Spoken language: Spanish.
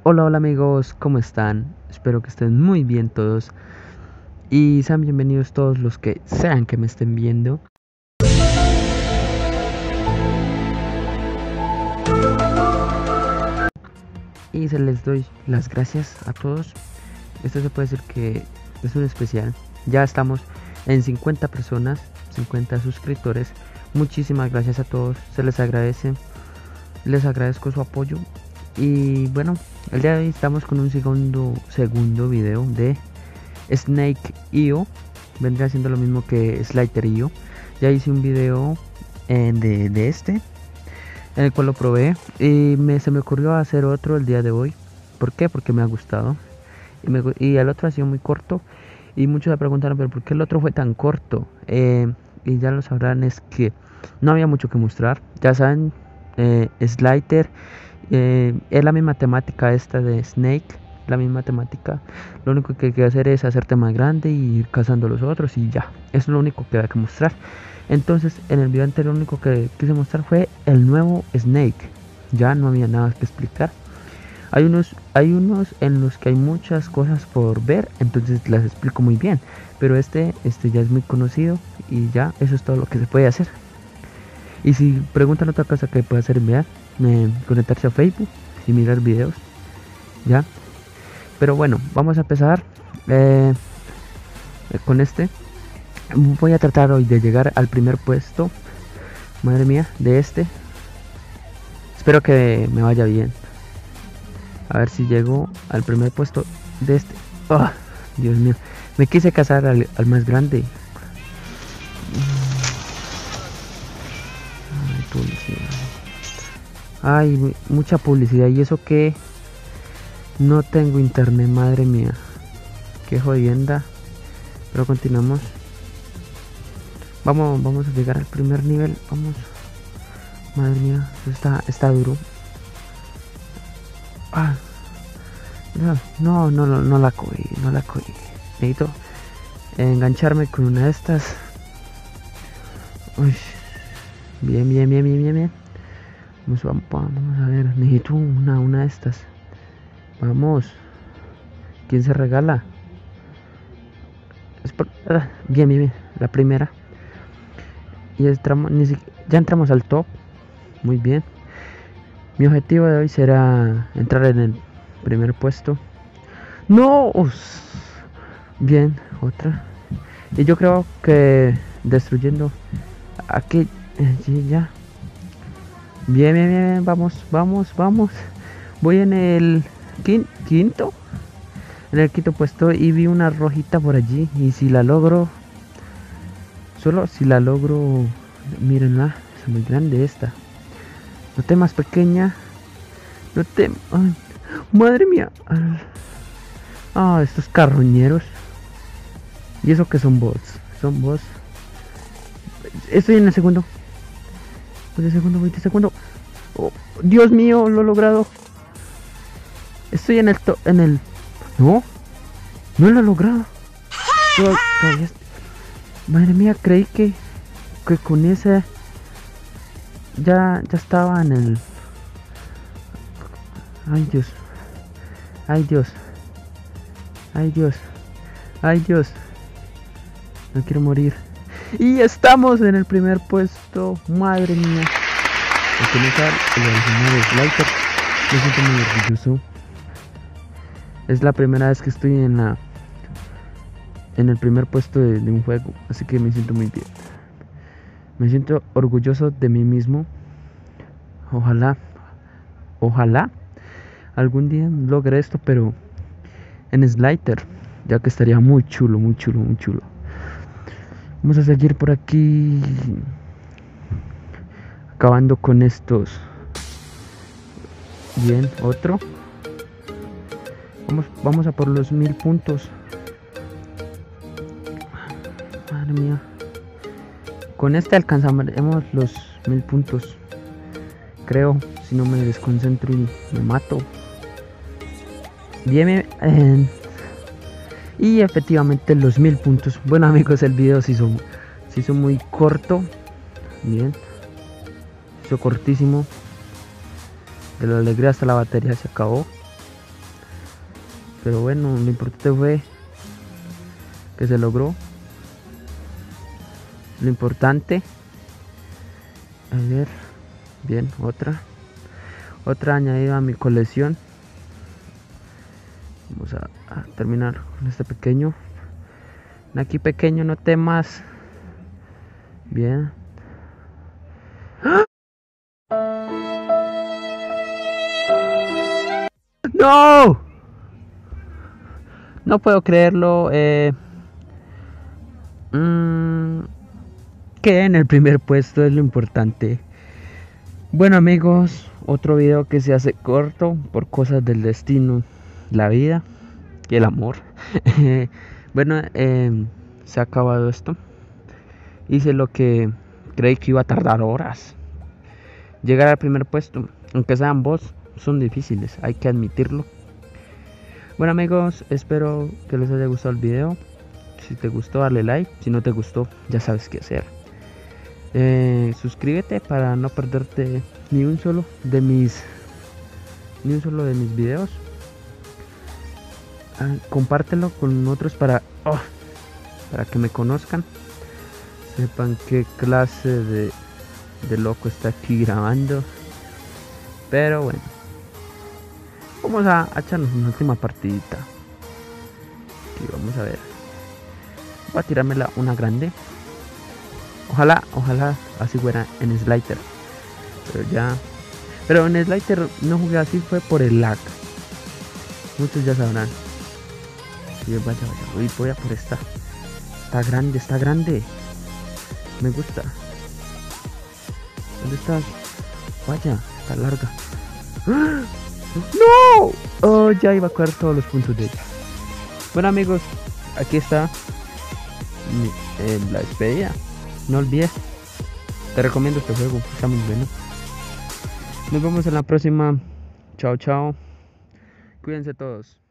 Hola, hola amigos, ¿cómo están? Espero que estén muy bien todos y sean bienvenidos todos los que sean que me estén viendo. Y se les doy las gracias a todos. Esto se puede decir que es un especial. Ya estamos en 50 personas, 50 suscriptores. Muchísimas gracias a todos, se les agradece. Les agradezco su apoyo. Y bueno, el día de hoy estamos con un segundo video de Snake.io. Vendría siendo lo mismo que Slider.io. Ya hice un video de este, en el cual lo probé y se me ocurrió hacer otro el día de hoy. ¿Por qué? Porque me ha gustado y el otro ha sido muy corto y muchos se preguntaron, pero ¿por qué el otro fue tan corto? Y ya lo sabrán, es que no había mucho que mostrar. Ya saben, Slider es la misma temática esta de Snake, la misma temática. Lo único que hay que hacer es hacerte más grande y ir cazando a los otros y ya. Eso es lo único que hay que mostrar. Entonces, en el video anterior lo único que quise mostrar fue el nuevo Snake. Ya no había nada que explicar. Hay unos en los que hay muchas cosas por ver, entonces las explico muy bien. Pero este ya es muy conocido y ya eso es todo lo que se puede hacer. Y si preguntan otra cosa que puede hacer, vean, conectarse a Facebook y mirar videos, ya. Pero bueno, vamos a empezar con este. Voy a tratar hoy de llegar al primer puesto, madre mía, de este. Espero que me vaya bien. A ver si llego al primer puesto de este. Oh, Dios mío, me quise casar al más grande. Ay, publicidad. Ay, mucha publicidad. Y eso que no tengo internet, madre mía. Qué jodienda. Pero continuamos. Vamos a llegar al primer nivel. Vamos. Madre mía, eso está duro. Ah, no la cogí, no la cogí. Necesito engancharme con una de estas. Uy, bien. Vamos a ver, necesito una de estas. Vamos. ¿Quién se regala? Bien, la primera. Y ya entramos al top. Muy bien. Mi objetivo de hoy será entrar en el primer puesto. ¡No! Bien, otra. Y yo creo que destruyendo aquí. Ya. Bien. Vamos. Voy en el quinto. En el quinto puesto y vi una rojita por allí. Y si la logro. Solo si la logro. Mírenla. Es muy grande esta. No te más pequeña. No te. Ay, madre mía. Estos carroñeros. Y eso que son bots. Son bots. Estoy en el segundo. Voy de segundo. Oh, Dios mío, lo he logrado. Estoy en el. No lo he logrado. Todavía. Madre mía, creí que con esa ya estaba en el. Ay Dios. No quiero morir. Y estamos en el primer puesto. Madre mía. Al comenzar el original de Slider, me siento muy orgulloso. Es la primera vez que estoy en el primer puesto de un juego, así que me siento muy bien. Me siento orgulloso de mí mismo. Ojalá algún día logre esto, pero en Slider, ya que estaría muy chulo. Vamos a seguir por aquí, acabando con estos. Bien, otro. Vamos a por los 1000 puntos. Madre mía. Con este alcanzaremos los 1000 puntos. Creo, si no me desconcentro y me mato. Bien. Y efectivamente los 1000 puntos. Bueno amigos, el video se hizo muy corto. Bien. Se hizo cortísimo. De la alegría hasta la batería se acabó. Pero bueno, lo importante fue que se logró. Lo importante. A ver. Bien, otra añadida a mi colección. Vamos a terminar con este pequeño. Aquí pequeño, no temas. Bien. ¡No! No puedo creerlo. Quedé en el primer puesto, es lo importante. Bueno amigos, otro video que se hace corto por cosas del destino, la vida y el amor. Bueno, se ha acabado esto. Hice lo que creí que iba a tardar horas. Llegar al primer puesto, aunque sean bots, son difíciles, hay que admitirlo. Bueno amigos, espero que les haya gustado el video. Si te gustó, dale like. Si no te gustó, ya sabes qué hacer. Suscríbete para no perderte ni un solo de mis videos. Compártelo con otros para que me conozcan, sepan qué clase de loco está aquí grabando. Pero bueno, vamos a echarnos una última partidita. Aquí vamos a ver. Voy a tirármela una grande. Ojalá así fuera en Slider. Pero en Slider no jugué así, fue por el lag. Muchos ya sabrán. Y vaya. Uy, voy a por esta. Está grande. Me gusta. ¿Dónde estás? Vaya, está larga. ¡Ah! ¡No! Oh, ya iba a coger todos los puntos de ella. Bueno amigos, aquí está la despedida. No olvides, te recomiendo este juego, está muy bueno. Nos vemos en la próxima. Chao. Cuídense todos.